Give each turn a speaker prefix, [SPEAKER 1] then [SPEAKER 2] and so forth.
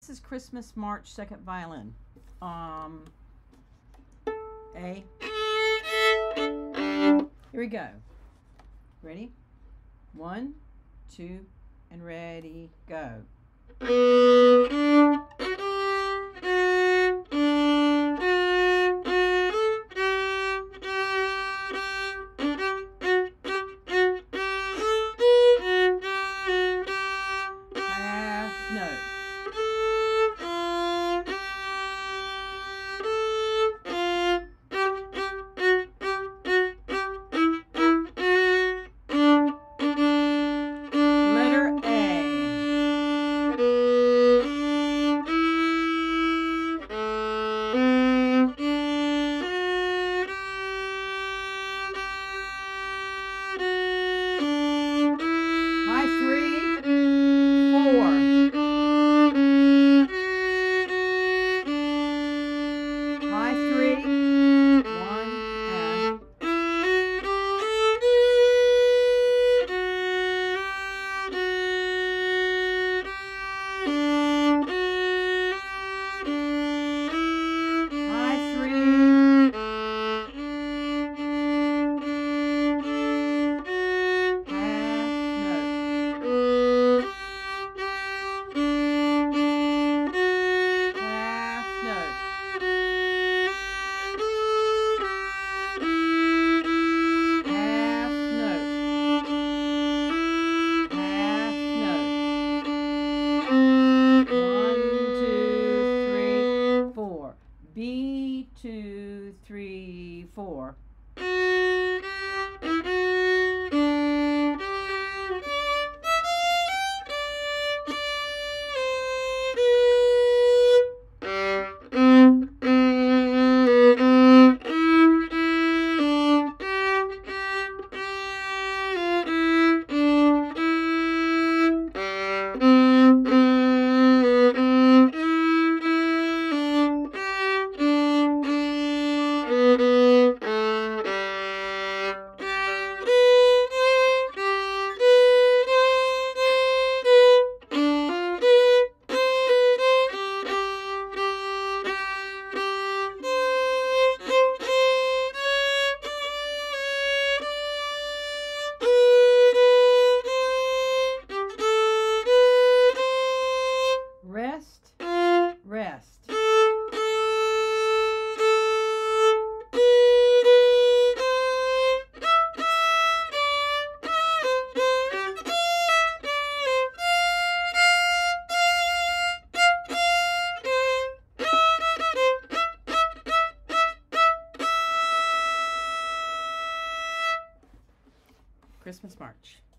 [SPEAKER 1] This is Christmas March, second violin. A. Here we go. Ready? 1, 2, and ready, go. Half note. High 3, 4. High 3, 1, and. High 3. B, 2, 3, 4. Rest, rest. Christmas March.